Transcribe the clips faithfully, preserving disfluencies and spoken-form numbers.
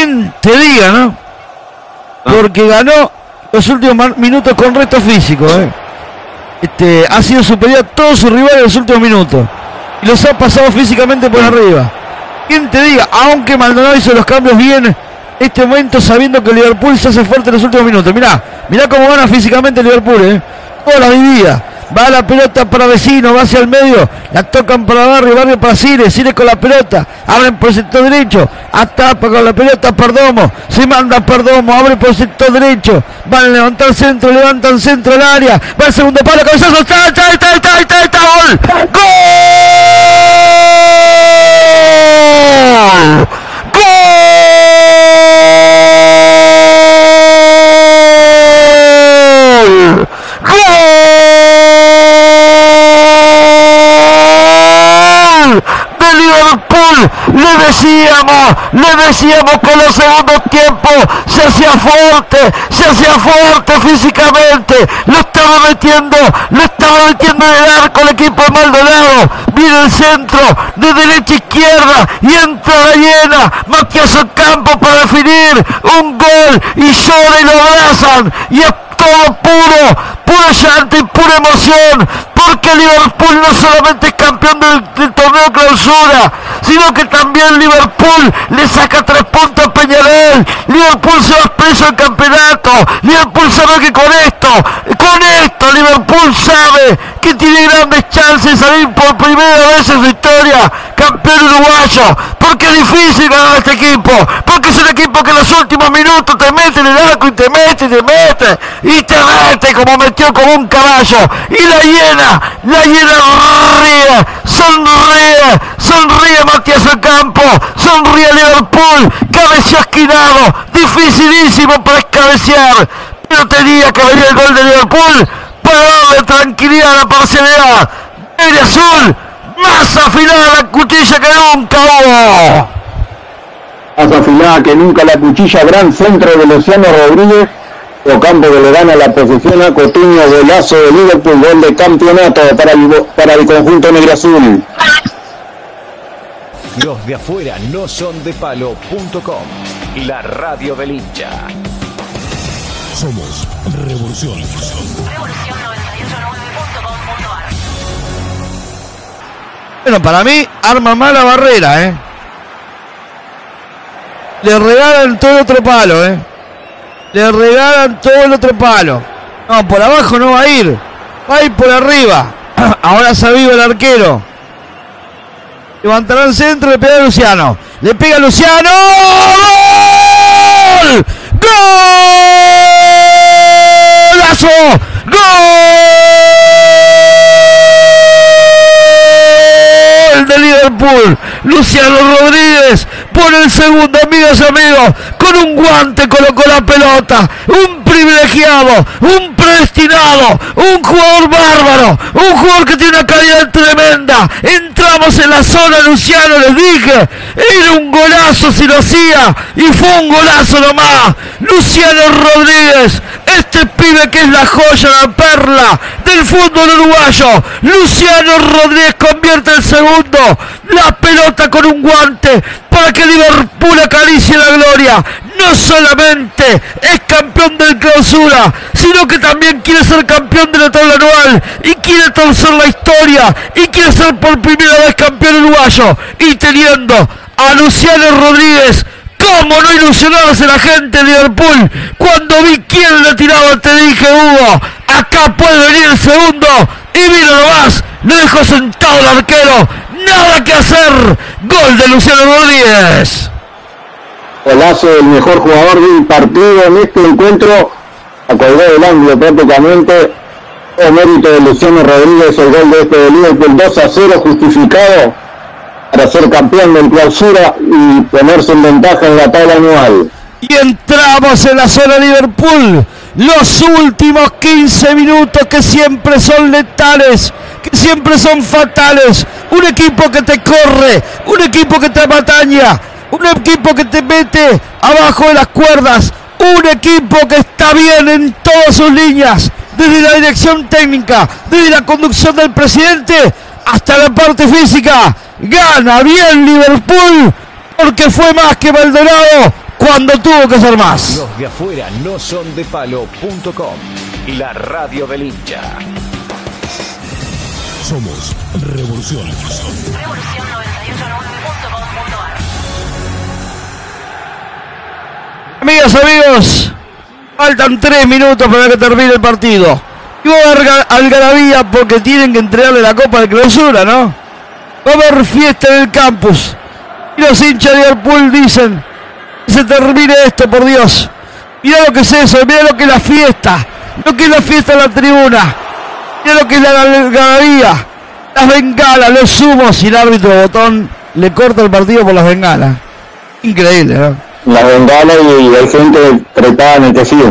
¿Quién te diga, no? Porque ganó los últimos minutos con reto físico, ¿eh? Este, ha sido superior a todos sus rivales en los últimos minutos. Y los ha pasado físicamente por arriba. ¿Quién te diga? Aunque Maldonado hizo los cambios bien, este momento sabiendo que el Liverpool se hace fuerte en los últimos minutos. Mirá, mirá cómo gana físicamente el Liverpool, ¿eh? Toda la vivida. Va la pelota para Vecino, va hacia el medio, la tocan para Barrio, Barrio para Cire, Cire con la pelota, abren por el sector derecho, atapa con la pelota Perdomo, se manda Perdomo, abre por el sector derecho, van a levantar centro, levantan centro al área, va el segundo palo, cabezazo, está, está, está, está, está, está, gol, gol, gol, gol. Liverpool, le decíamos, le decíamos que en los segundos tiempos se hacía fuerte, se hacía fuerte físicamente, lo estaba metiendo, lo estaba metiendo en el arco el equipo de Maldonado, viene el centro, de derecha a izquierda, y entra la llena, Matías Ocampo para definir un gol, y llora y lo abrazan, y es todo puro, puro llanto y pura emoción, porque Liverpool no solamente es campeón del, del torneo clausura, sino que también Liverpool le saca tres puntos a Peñarol, Liverpool se va preso al campeonato, Liverpool sabe que con esto, con esto Liverpool sabe que tiene grandes chances de salir por primera vez en su historia campeón uruguayo, porque es difícil ganar a este equipo, porque es un equipo que en los últimos minutos te mete en el arco y te mete y te mete y te mete como metió como un caballo, y la llena, la llena ríe, sonríe, sonríe Matías Ocampo, sonríe Liverpool, cabeceó esquinado, dificilísimo para escabecear, pero tenía que venir el gol de Liverpool para darle tranquilidad a la parcialidad. El azul, más afilada la cuchilla que nunca hubo. Más afilada que nunca la cuchilla, gran centro de Luciano Rodríguez. Ocampo que le gana la posición a Coutinho, golazo de Liverpool, gol de campeonato para el, para el conjunto negro-azul. Los de afuera no son de palo punto com, la radio del hincha. Somos Revolución. Revolución noventa y ocho nueve punto com punto ar. Bueno, para mí, arma mala Barrera, ¿eh? Le regalan todo el otro palo, ¿eh? Le regalan todo el otro palo. No, por abajo no va a ir. Va a ir por arriba. Ahora se aviva el arquero. Levantará el centro, le pega a Luciano. Le pega a Luciano. ¡Gol! ¡Golazo! ¡Gol de Liverpool! Luciano Rodríguez pone el segundo, amigos y amigos. Con un guante colocó la pelota. Un privilegiado, un predestinado, un jugador bárbaro, un jugador que tiene una calidad tremenda. Entramos en la zona, Luciano, les dije, era un golazo si lo hacía, y fue un golazo nomás. Luciano Rodríguez, este pibe que es la joya, la perla del fútbol uruguayo. Luciano Rodríguez convierte el segundo, la pelota con un guante para que Liverpool acaricie la gloria. No solamente es campeón del clausura, sino que también quiere ser campeón de la tabla anual, y quiere torcer la historia, y quiere ser por primera vez campeón uruguayo, y teniendo a Luciano Rodríguez. ¿Cómo no ilusionarse la gente de Liverpool? Cuando vi quién le tiraba, te dije, Hugo, acá puede venir el segundo, y vino nomás, lo dejó sentado el arquero, nada que hacer. Gol de Luciano Rodríguez. Golazo del mejor jugador del partido en este encuentro, acordó del ángulo prácticamente. O mérito de Luciano Rodríguez, el gol de este de Liverpool, dos a cero justificado para ser campeón del clausura y ponerse en ventaja en la tabla anual. Y entramos en la zona Liverpool. Los últimos quince minutos que siempre son letales, que siempre son fatales. Un equipo que te corre, un equipo que te abataña, un equipo que te mete abajo de las cuerdas, un equipo que está bien en todas sus líneas, desde la dirección técnica, desde la conducción del presidente hasta la parte física. Gana bien Liverpool, porque fue más que Maldonado, cuando tuvo que hacer más. Los de afuera no son de palo punto com, la radio del hincha. Somos Revolución. Revolución noventa y ocho nueve punto com punto ar. Amigas, amigos, faltan tres minutos para que termine el partido. Y va a haber algarabía porque tienen que entregarle la Copa de Clausura, ¿no? Va a haber fiesta en el campus. Y los hinchas de Liverpool dicen: que se termine esto, por Dios. Mirá lo que es eso, mirá lo que es la fiesta. Lo que es la fiesta en la tribuna. Mirá lo que es la algarabía. Las bengalas, los humos, y el árbitro botón le corta el partido por las bengalas. Increíble, ¿no? La bengala y hay gente trepada en el tejido.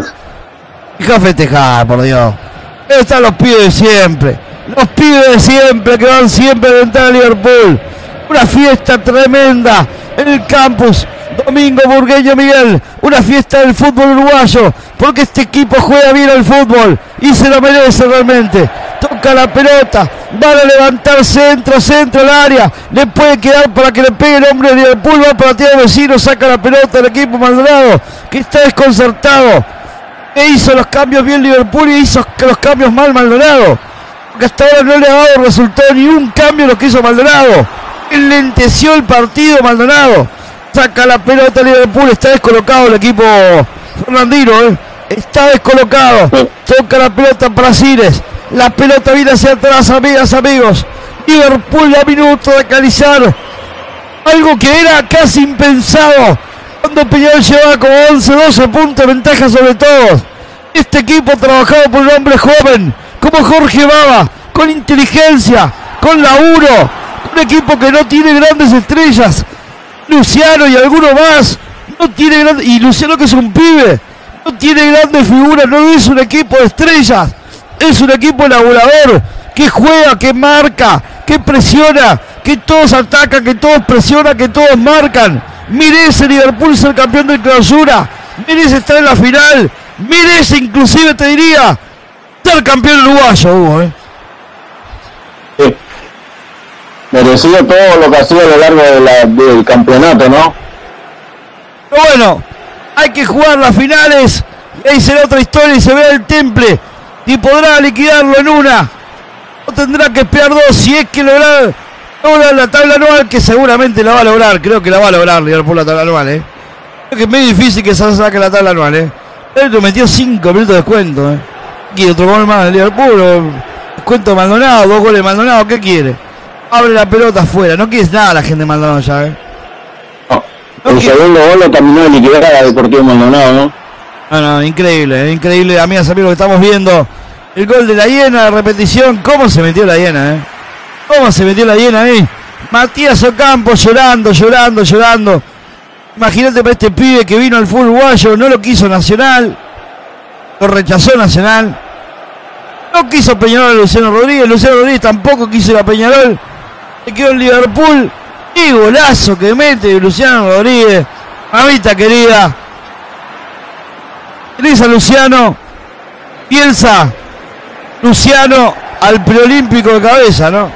Deja festejar, por Dios. Están los pibes de siempre. Los pibes de siempre que van siempre a alentar a Liverpool. Una fiesta tremenda en el campus. Domingo Burgueño Miguel. Una fiesta del fútbol uruguayo. Porque este equipo juega bien al fútbol. Y se lo merece realmente. Toca la pelota. Van a levantar centro, centro al área. Le puede quedar para que le pegue el hombre de Liverpool. Va para tirar al vecino. Saca la pelota del equipo Maldonado, que está desconcertado. E hizo los cambios bien Liverpool y hizo los cambios mal Maldonado. Porque hasta ahora no le ha dado resultado ni un cambio lo que hizo Maldonado. Enlenteció el partido Maldonado. Saca la pelota Liverpool. Está descolocado el equipo Fernandino, ¿eh? Está descolocado. Toca la pelota para Cires. La pelota viene hacia atrás, amigas, amigos. Liverpool a minuto de acariciar algo que era casi impensado. Cuando Peñarol llevaba como once, doce puntos de ventaja sobre todos. Este equipo trabajado por un hombre joven, como Jorge Baba, con inteligencia, con laburo. Un equipo que no tiene grandes estrellas. Luciano y alguno más. No tiene grandes... Y Luciano, que es un pibe, no tiene grandes figuras. No es un equipo de estrellas. Es un equipo elaborador, que juega, que marca, que presiona, que todos atacan, que todos presionan, que todos marcan. Merece Liverpool ser campeón de Clausura, merece estar en la final, merece inclusive, te diría, ser campeón uruguayo, Hugo, ¿eh? Sí. Merecido todo lo que ha sido a lo largo de la, del campeonato, ¿no? Pero bueno, hay que jugar las finales y ahí será otra historia y se verá el Temple y podrá liquidarlo en una o tendrá que esperar dos si es que lograr logra la tabla anual, que seguramente la va a lograr. Creo que la va a lograr Liverpool la tabla anual, eh. Creo que es muy difícil que se saque la tabla anual, eh. Él metió cinco minutos de descuento, eh. ¿Quiere otro gol más de Liverpool? O descuento de Maldonado, dos goles de Maldonado, ¿qué quiere? Abre la pelota afuera, no quiere nada la gente de Maldonado ya, eh. No, No el quiere... segundo gol lo terminó de liquidar a la Deportivo Maldonado, ¿no? No, no, increíble, eh. Increíble, amigas, amigos, que estamos viendo el gol de la hiena, repetición. ¿Cómo se metió la hiena, eh? ¿Cómo se metió la hiena ahí? Matías Ocampo llorando, llorando, llorando. Imagínate para este pibe que vino al fútbol uruguayo, no lo quiso Nacional, lo rechazó Nacional. No quiso Peñarol a Luciano Rodríguez, Luciano Rodríguez tampoco quiso ir a Peñarol. Se quedó en Liverpool. ¡Qué golazo que mete Luciano Rodríguez! Mamita querida. ¿Tenés a Luciano? Piensa Luciano al preolímpico de cabeza, ¿no?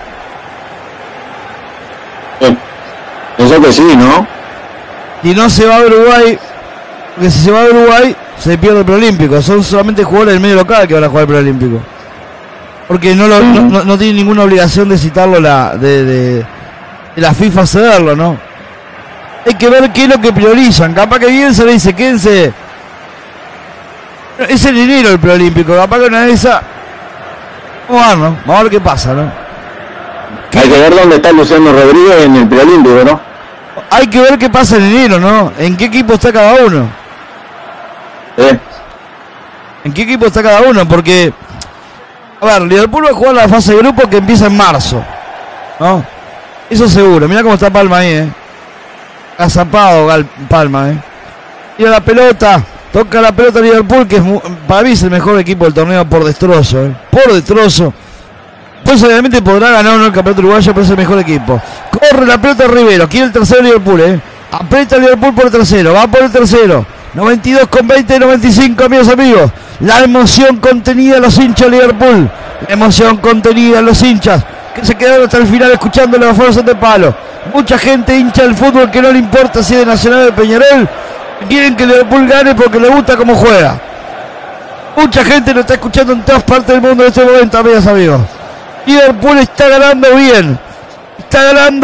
Sí. Eso que sí, ¿no? Y no se va a Uruguay, porque si se va a Uruguay se pierde el preolímpico. Son solamente jugadores del medio local que van a jugar el preolímpico, porque no, lo, no, no, no tiene ninguna obligación de citarlo la, de, de, de la FIFA cederlo, ¿no? Hay que ver qué es lo que priorizan. Capaz que bien se le dice, quédense. Es en enero el preolímpico, capaz que una de esas. Vamos a ver, ¿no? Vamos a ver qué pasa, ¿no? Hay que ver dónde está Luciano Rodríguez en el preolímpico, ¿no? Hay que ver qué pasa en enero, ¿no? ¿En qué equipo está cada uno? ¿Eh? ¿En qué equipo está cada uno? Porque, a ver, Liverpool va a jugar la fase de grupo que empieza en marzo, ¿no? Eso seguro. Mirá cómo está Palma ahí, ¿eh? Azapado Palma, ¿eh? Tira la pelota, toca la pelota Liverpool, que es, para mí es el mejor equipo del torneo por destrozo, ¿eh? Por destrozo. Pues obviamente podrá ganar o no el campeonato uruguayo, pero es el mejor equipo. Corre la pelota Rivero, quiere el tercero Liverpool, eh. Aprieta Liverpool por el tercero, va por el tercero. noventa y dos con veinte, noventa y cinco, amigos, amigos. La emoción contenida en los hinchas de Liverpool. La emoción contenida en los hinchas que se quedaron hasta el final escuchando la fuerza de palo. Mucha gente hincha del fútbol que no le importa si es de Nacional o de Peñarol. Quieren que Liverpool gane porque le gusta cómo juega. Mucha gente lo está escuchando en todas partes del mundo en este momento, amigas, amigos. Liverpool está ganando bien. Está ganando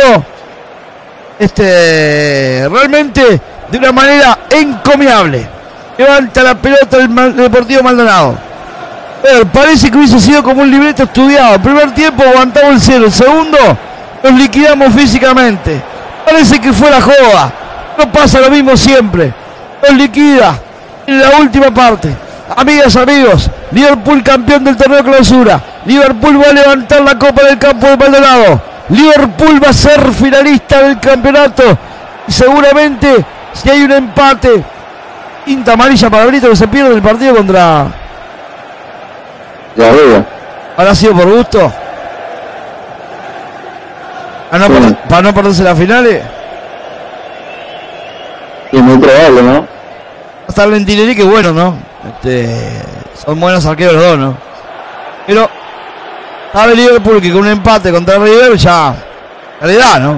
este, realmente de una manera encomiable. Levanta la pelota el Deportivo Maldonado. Pero parece que hubiese sido como un libreto estudiado. El primer tiempo aguantamos el cero. El segundo nos liquidamos físicamente. Parece que fue la joda. No pasa lo mismo siempre. Nos liquida en la última parte. Amigas, amigos, Liverpool campeón del torneo clausura. Liverpool va a levantar la copa del campo de Maldonado. Liverpool va a ser finalista del campeonato. Y seguramente, si hay un empate, quinta amarilla para Brito, que se pierde el partido contra... Ya veo. ¿Habrá sido por gusto? ¿Para no, Sí. per- para no perderse las finales? Y muy probable, ¿no? Hasta el Lentinelli, que bueno, ¿no? Este, son buenos arqueros los dos, ¿no? Pero sabe Liverpool que con un empate contra River ya calidad, ¿no?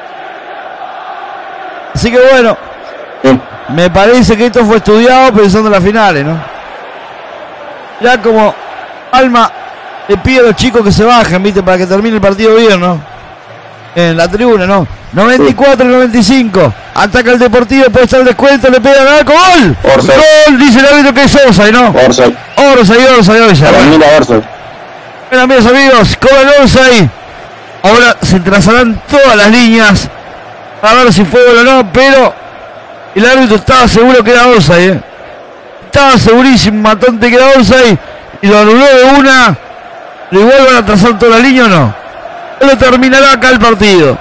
Así que bueno, Sí. me parece que esto fue estudiado pensando en las finales, ¿no? Ya como Alma le pide a los chicos que se bajen, ¿viste? Para que termine el partido bien, ¿no? En la tribuna, ¿no? noventa y cuatro y noventa y cinco. Ataca el Deportivo, puede estar el descuento, le pega al arco. ¡Gol! Orsay. ¡Gol! Dice el árbitro que es Orsay, ¿no? Orsay. Orsay, Orsay, Orsay. Para mí la Orsay. Bueno, amigos, amigos, cobra el Orsay. Ahora se trazarán todas las líneas para ver si fue gol o no, pero el árbitro estaba seguro que era Orsay, ¿eh? Estaba segurísimo, Matante, que era Orsay, y lo anuló de una. Pero igual van a trazar toda la línea o no. Lo terminará acá el partido.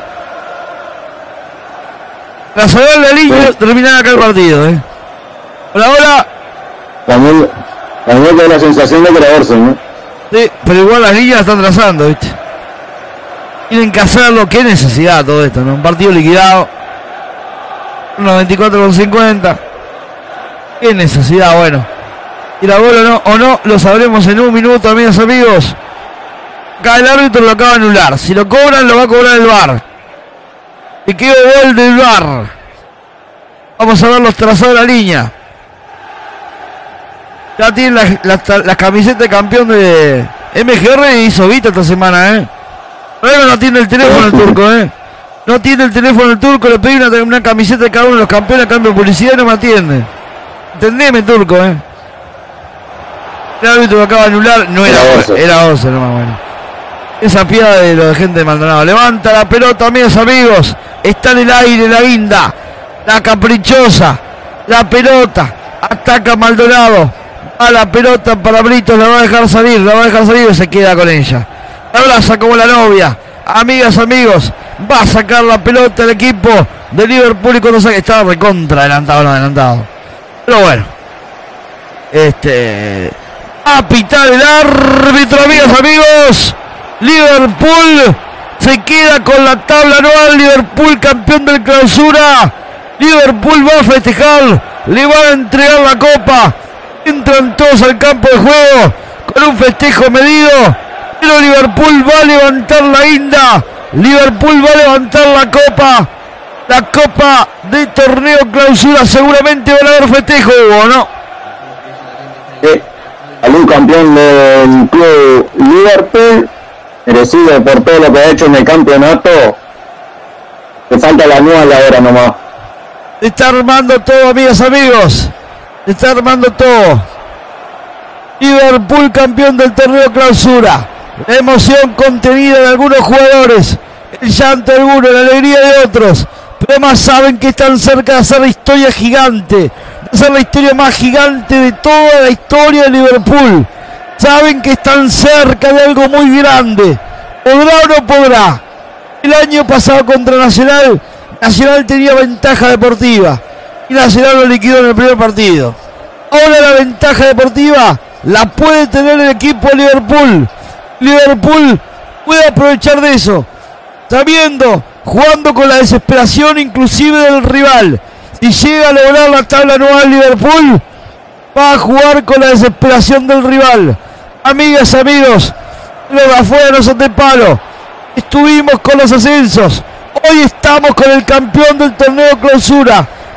Tras saber la línea, terminará acá el partido, ¿eh? Por ahora, También, también tengo la sensación de que era Orsay, ¿no? sí, pero igual las líneas están trazando, ¿viste? Tienen que hacerlo, qué necesidad todo esto, ¿no? Un partido liquidado. noventa y cuatro con cincuenta. Qué necesidad, bueno. Y la bola no, o no, lo sabremos en un minuto, amigos, amigos. Acá el árbitro lo acaba de anular. Si lo cobran, lo va a cobrar el V A R. Y quedó gol del V A R. Vamos a ver los trazados de la línea. Ya tiene la, la, la camiseta de campeón de M G R, hizo Vita esta semana, ¿eh? Pero no tiene el teléfono el turco, ¿eh? No tiene el teléfono el turco, le pedí una, una camiseta de cada uno de los campeones a cambio de publicidad y no me atiende. Entendeme, turco, ¿eh? El árbitro lo acaba de anular, no era Era Orsay. era Orsay, no más bueno. Esa piada de la gente de Maldonado. Levanta la pelota, amigos, amigos. Está en el aire la guinda. La caprichosa. La pelota. Ataca Maldonado. A la pelota para Brito. La va a dejar salir. La va a dejar salir y se queda con ella. La abraza como la novia. Amigas, amigos. Va a sacar la pelota el equipo de Liverpool. Y cuando saque, estaba recontra adelantado, no adelantado. Pero bueno. Este. A pitar el árbitro, amigas, amigos. Liverpool se queda con la tabla anual. Liverpool campeón del clausura. Liverpool va a festejar. Le van a entregar la copa. Entran todos al campo de juego con un festejo medido. Pero Liverpool va a levantar la guinda. Liverpool va a levantar la copa. La copa de torneo clausura. Seguramente van a haber festejo, ¿o no? Sí. Algún campeón del club Liverpool, merecido por todo lo que ha hecho en el campeonato. Le falta la anual ahora nomás. Está armando todo, amigas, amigos. Está armando todo. Liverpool campeón del torneo clausura. La emoción contenida de algunos jugadores. El llanto de algunos, la alegría de otros. Pero además saben que están cerca de hacer la historia gigante. De hacer la historia más gigante de toda la historia de Liverpool. Saben que están cerca de algo muy grande. ¿Podrá o no podrá? El año pasado contra Nacional, Nacional tenía ventaja deportiva. Y Nacional lo liquidó en el primer partido. Ahora la ventaja deportiva la puede tener el equipo de Liverpool. Liverpool puede aprovechar de eso. Sabiendo, jugando con la desesperación inclusive del rival. Si llega a lograr la tabla anual Liverpool, va a jugar con la desesperación del rival. Amigas, amigos, los de afuera no son de palo. Estuvimos con los ascensos. Hoy estamos con el campeón del torneo clausura.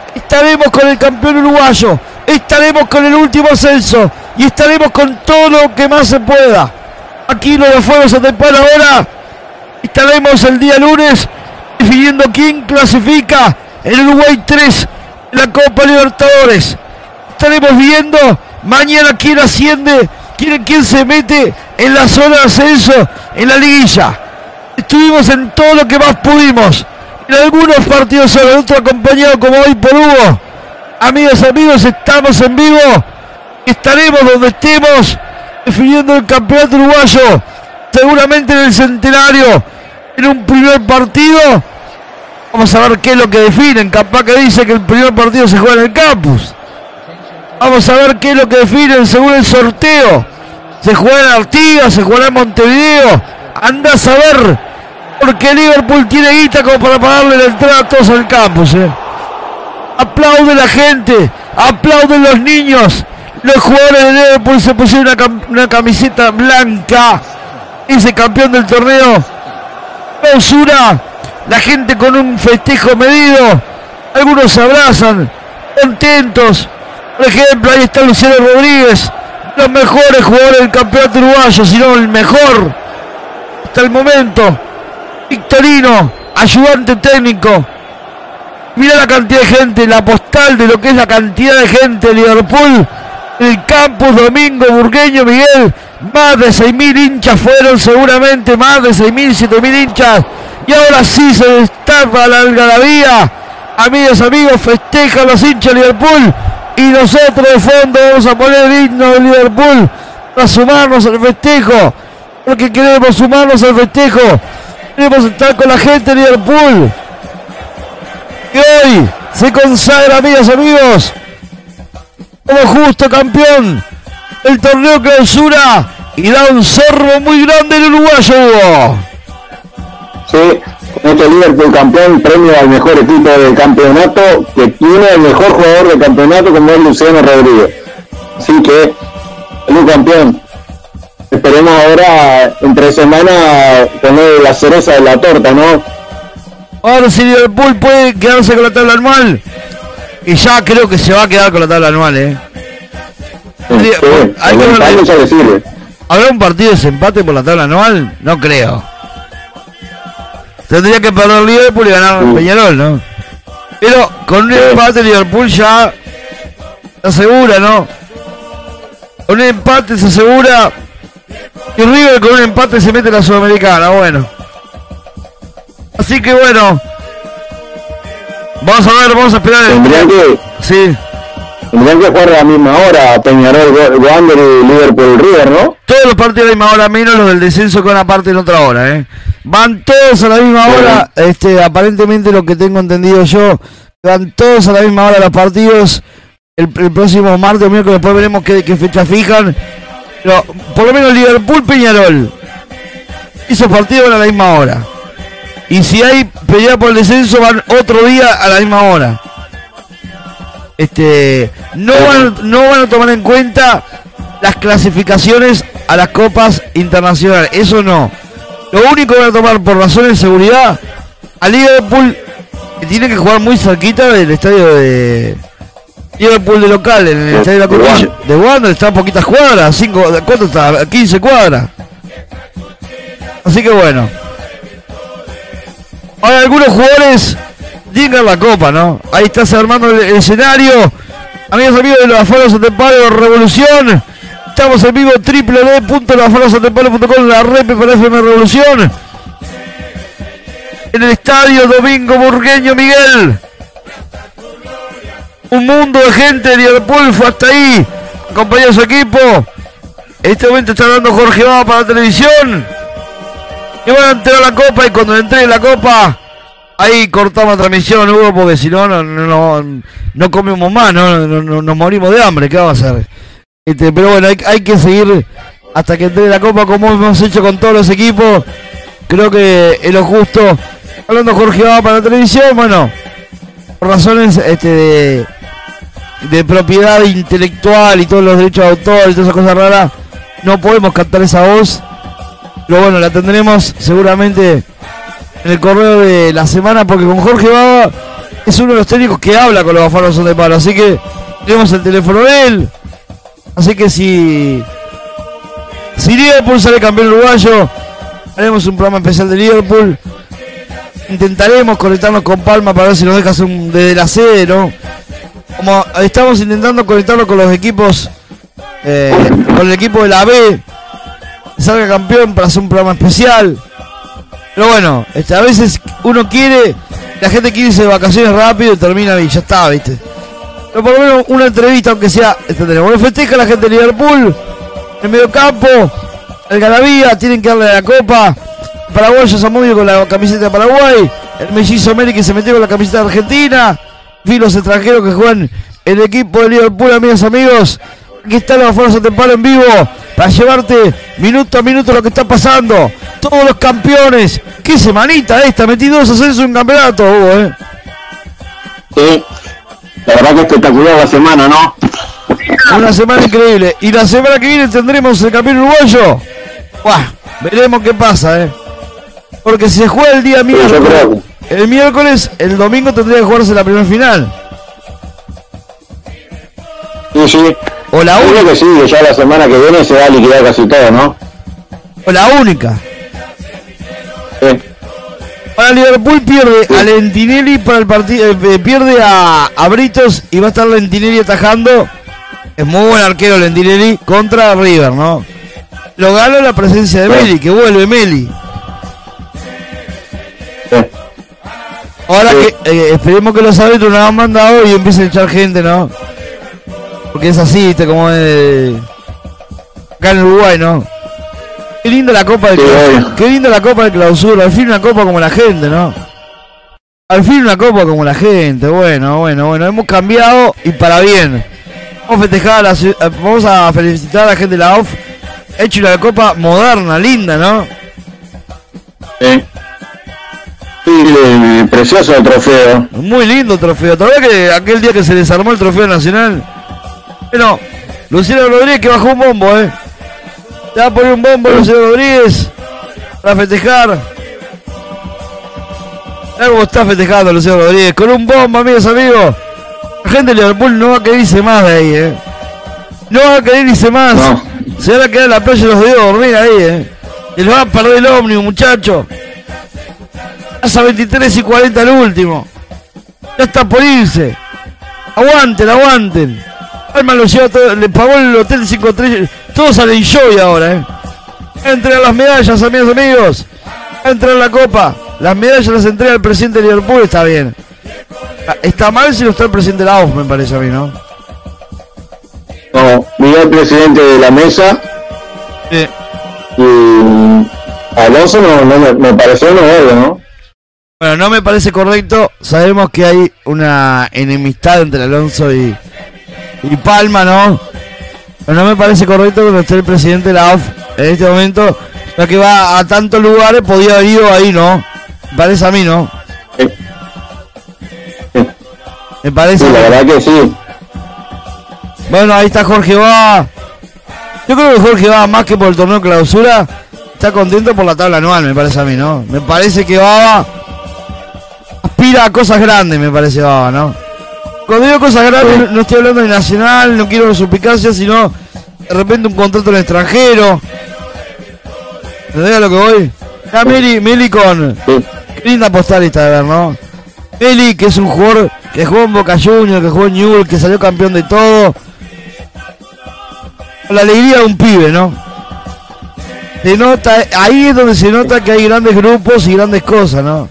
estaremos con el campeón uruguayo, estaremos con el último ascenso y estaremos con todo lo que más se pueda. Aquí los de Fuego Satepal ahora estaremos el día lunes definiendo quién clasifica en Uruguay tres en la Copa Libertadores. Estaremos viendo mañana quién asciende, quién, quién se mete en la zona de ascenso en la liguilla. Estuvimos en todo lo que más pudimos. En algunos partidos solo, otro acompañado como hoy por Hugo. Amigas, amigos, estamos en vivo. Estaremos donde estemos definiendo el campeonato uruguayo. Seguramente en el Centenario, en un primer partido. Vamos a ver qué es lo que definen. Capaz que dice que el primer partido se juega en el campus. Vamos a ver qué es lo que definen según el sorteo. Se juega en Artigas, se juega en Montevideo. Anda a saber, porque Liverpool tiene guita como para pagarle la entrada a todos al campus. ¿eh? Aplaude la gente, aplauden los niños. Los jugadores de Liverpool se pusieron una, cam una camiseta blanca. Ese campeón del torneo. Clausura. La gente con un festejo medido. Algunos se abrazan, contentos. Por ejemplo, ahí está Luciano Rodríguez. Los mejores jugadores del campeonato uruguayo, si no el mejor hasta el momento. Victorino, ayudante técnico. Mira la cantidad de gente, la postal de lo que es la cantidad de gente de Liverpool. El campus Domingo Burgueño Miguel. Más de seis mil hinchas fueron, seguramente más de seis mil, siete mil hinchas. Y ahora sí se destapa la algarabía. Amigas, amigos, festejan los hinchas de Liverpool. Y nosotros de fondo vamos a poner el himno de Liverpool para sumarnos al festejo. Porque queremos sumarnos al festejo. Queremos estar con la gente de Liverpool. Y hoy se consagra, amigas, amigos, como justo campeón el torneo Clausura. Y da un zorro muy grande el uruguayo, Hugo. Sí, con este Liverpool campeón, premio al mejor equipo del campeonato, que tiene el mejor jugador del campeonato como es Luciano Rodríguez. Así que, un campeón. Esperemos ahora, en tres semanas, tener la cereza de la torta, ¿no? Ahora si Liverpool puede quedarse con la tabla anual. Y ya creo que se va a quedar con la tabla anual, ¿eh? Sí, sí, hay que ver, ya le sirve. ¿Habrá un partido de desempate por la tabla anual? No creo. Tendría que perder Liverpool y ganar sí. Peñarol, ¿no? Pero con un sí. empate Liverpool ya se asegura, ¿no? Con un empate se asegura. Y River con un empate se mete en la Sudamericana, bueno. Así que bueno. Vamos a ver, vamos a esperar. Tendrían que, sí. tendrían que jugar a la misma hora Peñarol, Wander y Liverpool River, ¿no? Todos los partidos a la misma hora, menos los del descenso con una parte en otra hora, ¿eh? Van todos a la misma hora, sí. este, aparentemente lo que tengo entendido yo, van todos a la misma hora los partidos, el, el próximo martes o miércoles, después veremos qué, qué fecha fijan, pero por lo menos Liverpool Peñarol, esos partidos van a la misma hora, y si hay pelea por el descenso van otro día a la misma hora. Este, no van, no van a tomar en cuenta las clasificaciones a las copas internacionales, eso no. Lo único que van a tomar por razones de seguridad a Liverpool, que tiene que jugar muy cerquita del estadio de Liverpool de local, en el estadio de la Cortilla, de Wander, está a poquitas cuadras, cinco, ¿cuánto está? quince cuadras. Así que bueno. Ahora algunos jugadores digan la copa, ¿no? Ahí está se armando el, el escenario. Amigos, amigos de los Aforos Satepal Revolución. Estamos en vivo, doble u doble u doble u punto los aforos satepal punto com, la red para F M Revolución. En el estadio Domingo Burgueño Miguel. Un mundo de gente de Liverpool fue hasta ahí, acompañado de su equipo. En este momento está dando Jorge Baba para la televisión. Y van a entregar la copa, y cuando le entreguen la copa, ahí cortamos la transmisión, Hugo, porque si no, no, no, no comemos más, no, no, no, nos morimos de hambre, ¿qué vamos a hacer? Este, pero bueno, hay, hay que seguir hasta que entregue la copa como hemos hecho con todos los equipos. Creo que es lo justo. Hablando Jorge Baba para la televisión, bueno, por razones este, de, de propiedad intelectual y todos los derechos de autor y todas esas cosas raras, no podemos cantar esa voz. Pero bueno, la tendremos seguramente en el correo de la semana, porque con Jorge Baba es uno de los técnicos que habla con los Bafana no son de palo, así que tenemos el teléfono de él. Así que si si Liverpool sale campeón uruguayo, haremos un programa especial de Liverpool. Intentaremos conectarnos con Palma para ver si nos deja hacer un, desde la sede, ¿no? Como estamos intentando conectarnos con los equipos, eh, con el equipo de la B, que salga campeón para hacer un programa especial. Pero bueno, este, a veces uno quiere, la gente quiere irse de vacaciones rápido y termina y ya está, ¿viste? Pero por lo menos una entrevista, aunque sea, esta tenemos. Bueno, festeja la gente de Liverpool, el medio campo, el Garavía, tienen que darle la copa. Paraguayo Zamudio con la camiseta de Paraguay, el mellizo Meri que se metió con la camiseta de Argentina, y los extranjeros que juegan en el equipo de Liverpool, amigas, amigos. Aquí están los Bafana no son de palo en vivo para llevarte minuto a minuto lo que está pasando. Todos los campeones. Qué semanita esta, metí dos ascensos en un campeonato, Hugo, eh. Sí, la verdad que espectacular la semana, ¿no? Una semana increíble. Y la semana que viene tendremos el campeón uruguayo. Buah, veremos qué pasa, eh. Porque si se juega el día miércoles, el miércoles, el domingo tendría que jugarse la primera final. Sí, sí. O la única. que sí, que ya la semana que viene se va a liquidar casi todo, ¿no? O la única. Sí. Para Liverpool pierde sí. a Lentinelli para el partido, eh, pierde a, a Britos y va a estar Lentinelli atajando. Es muy buen arquero Lentinelli contra River, ¿no? Lo gana la presencia de sí. Meli, que vuelve Meli. Sí. Ahora sí. que eh, esperemos que los árbitros nos han mandado y empiecen a echar gente, ¿no? Porque es así, ¿viste? Como de... acá en Uruguay, ¿no? Qué linda la copa de sí, clausura. Qué linda la copa de clausura. Al fin una copa como la gente, ¿no? Al fin una copa como la gente. Bueno, bueno, bueno. Hemos cambiado y para bien. Vamos a festejar a la, vamos a felicitar a la gente de la O F. Hecho una copa moderna, linda, ¿no? Sí. Sí, precioso el trofeo. Muy lindo el trofeo. Todavía que aquel día que se desarmó el trofeo nacional. Bueno, Luciano Rodríguez que bajó un bombo, eh. Te va a poner un bombo Luciano Rodríguez para festejar. Mirá cómo está festejando Luciano Rodríguez. Con un bombo, amigos, amigos. La gente de Liverpool no va a querer irse más de ahí, eh. No va a querer irse más. No. Se van a quedar en la playa y los dedos a dormir ahí, eh. Y los va a perder el ómnibus, muchachos. Hasta veintitrés y cuarenta el último. Ya está por irse. Aguanten, aguanten. Palma lo lleva todo, le pagó el hotel cinco estrellas. Todos al enjoy ahora, eh. Entregan las medallas, amigos, amigos. Entregan la copa. Las medallas las entrega el presidente de Liverpool, está bien. Está mal si no está el presidente de la O F, me parece a mí, ¿no? No, mira el presidente de la mesa. Sí. Y Alonso no, no me, me pareció no verlo, ¿no? Bueno, no me parece correcto. Sabemos que hay una enemistad entre Alonso y, y Palma, ¿no? Pero no me parece correcto que no esté el presidente de la O F en este momento, ya que va a tantos lugares, podía haber ido ahí, ¿no? Me parece a mí, ¿no? Sí. Sí. Me parece. Sí, la verdad que sí. Bueno, ahí está Jorge Va. Yo creo que Jorge Va, más que por el torneo de clausura, está contento por la tabla anual, me parece a mí, ¿no? Me parece que Baba aspira a cosas grandes, me parece Baba, ¿no? Cuando digo cosas grandes, no estoy hablando de Nacional, no quiero suspicacia, sino de repente un contrato en el extranjero. ¿Entendés a lo que voy? Ya Meli, Meli con... Qué linda postal esta de ver, ¿no? Meli, que es un jugador que jugó en Boca Juniors, que jugó en Newell's, que salió campeón de todo. Con la alegría de un pibe, ¿no? Se nota, ahí es donde se nota que hay grandes grupos y grandes cosas, ¿no?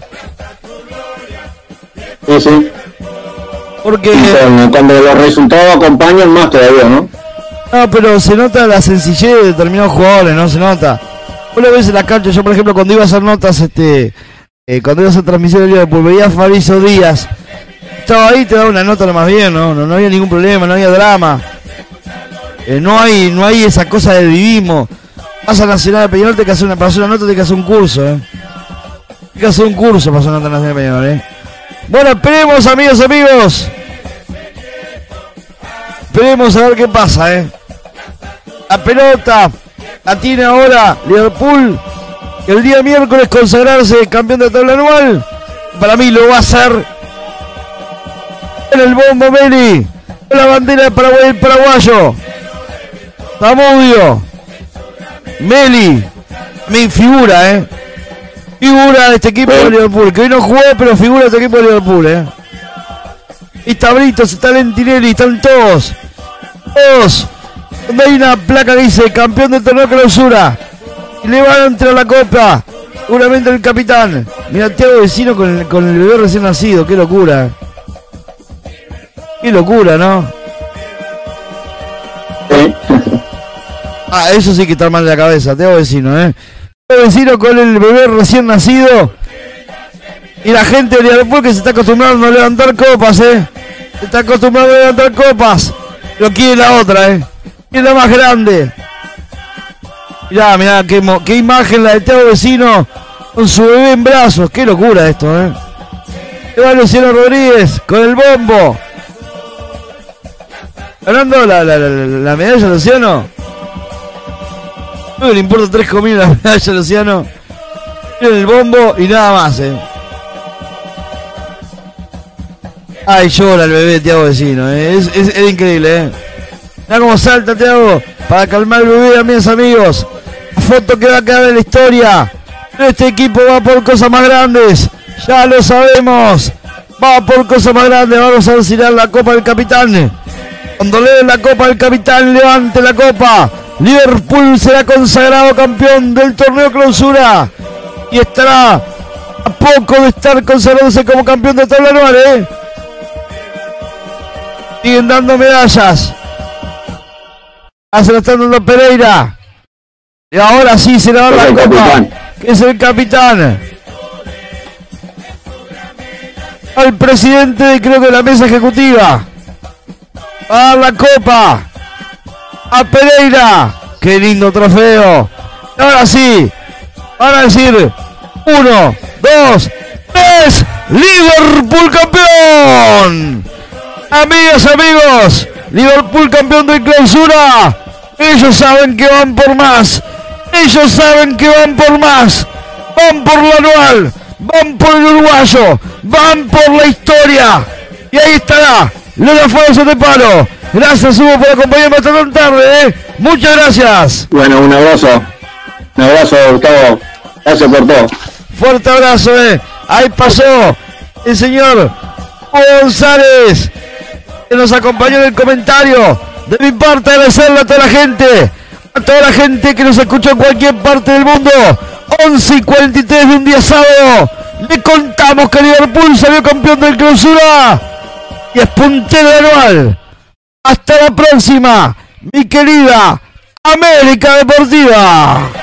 Sí, sí. Porque... Cuando, cuando los resultados acompañan más todavía, ¿no? No, pero se nota la sencillez de determinados jugadores, ¿no? Se nota. Vos lo ves en la cancha, yo por ejemplo cuando iba a hacer notas, este... Eh, cuando iba a hacer transmisión de Liverpool, veía a Fabrizio Díaz. Estaba ahí, te daba una nota nomás bien, ¿no? No, no había ningún problema, no había drama. Eh, no hay no hay esa cosa de vivismo. Vas a Nacional de Peñarol, te que hacer una, para hacer una nota, te que hacer un curso, ¿eh? Te que hacer un curso para hacer una nota Nacional de Peñarol, ¿eh? Bueno, esperemos, amigos, amigos. Esperemos a ver qué pasa, ¿eh? La pelota la tiene ahora Liverpool. El día miércoles consagrarse campeón de tabla anual. Para mí lo va a hacer. en el bombo Meli. Con la bandera de Paraguay, el paraguayo. Zamudio. Meli. Mi figura, eh. Figura de este equipo de Liverpool. Que hoy no jugó, pero figura de este equipo de Liverpool, eh. Y está Britos, está Lentinelli, están todos. Todos. Donde hay una placa que dice campeón del torneo clausura. Y le van a entrar la copa. Seguramente el capitán. Mira, Thiago Vecino con el, con el bebé recién nacido. Qué locura. Qué locura, ¿no? Sí. Ah, eso sí que está mal de la cabeza. Thiago Vecino, ¿eh? Thiago Vecino con el bebé recién nacido. Y la gente de Liverpool que se está acostumbrando a levantar copas, ¿eh? Se está acostumbrando a levantar copas. Pero quiere la otra, ¿eh? Quiere la más grande. Mirá, mirá, qué, qué imagen la de Thiago Vecino con su bebé en brazos. Qué locura esto, ¿eh? Ahí va Luciano Rodríguez con el bombo. Ganando la, la, la, la medalla, Luciano. No le importa tres comidas la medalla, Luciano. Miren el bombo y nada más, ¿eh? Ay, llora el bebé Thiago Vecino, ¿eh? es, es, es increíble, ¿eh? Mirá cómo salta Thiago para calmar el bebé, amigos amigos. La foto que va a quedar en la historia. Este equipo va por cosas más grandes. Ya lo sabemos. Va por cosas más grandes. Vamos a ensinar la copa del capitán. Cuando le den la copa al capitán, levante la copa. Liverpool será consagrado campeón del torneo clausura. Y estará a poco de estar consagrándose como campeón de tabla anual, ¿eh? Siguen dando medallas. Ah, se la están dando Pereira. Y ahora sí se le va la copa. Capitán. Que es el capitán. Al presidente de, creo que la mesa ejecutiva. Va a dar la copa a Pereira. Qué lindo trofeo. Y ahora sí. Van a decir uno, dos, tres. Liverpool campeón. Amigas, amigos, Liverpool campeón de clausura. Ellos saben que van por más. Ellos saben que van por más. Van por lo anual. Van por el uruguayo. Van por la historia. Y ahí estará Lola Fausto de Palo. Gracias, Hugo, por acompañarme hasta tan tarde, ¿eh? Muchas gracias. Bueno, un abrazo. Un abrazo, Gustavo. Gracias por todo. Fuerte abrazo, ¿eh? Ahí pasó el señor Hugo González, que nos acompañó en el comentario. De mi parte, agradecerle a toda la gente, a toda la gente que nos escuchó en cualquier parte del mundo. once y cuarenta y tres de un día sábado. Le contamos que Liverpool salió campeón del clausura y es puntero anual. Hasta la próxima, mi querida América Deportiva.